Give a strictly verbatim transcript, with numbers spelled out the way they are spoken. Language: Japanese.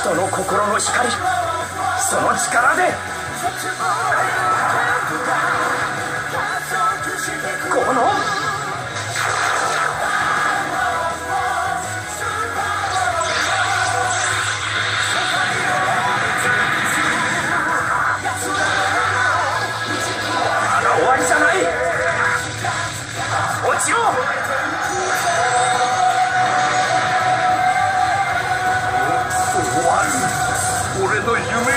人の心の光、その力でこのまだ終わりじゃない。落ちろ。 終わる。俺の夢